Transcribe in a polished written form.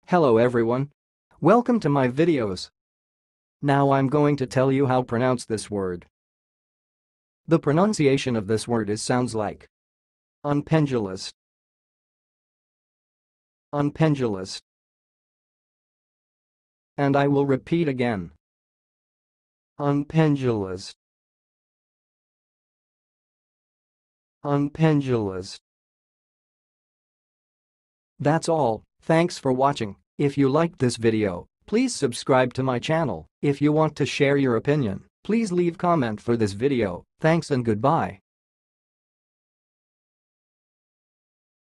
Hello everyone. Welcome to my videos. Now I'm going to tell you how to pronounce this word. The pronunciation of this word sounds like unpendulous. Unpendulous. And I will repeat again. Unpendulous. Unpendulous. That's all. Thanks for watching. If you liked this video, please subscribe to my channel. If you want to share your opinion, please leave comment for this video. Thanks and goodbye.